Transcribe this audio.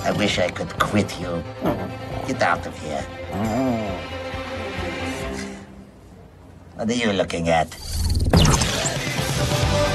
I wish I could quit you. Get out of here. What are you looking at?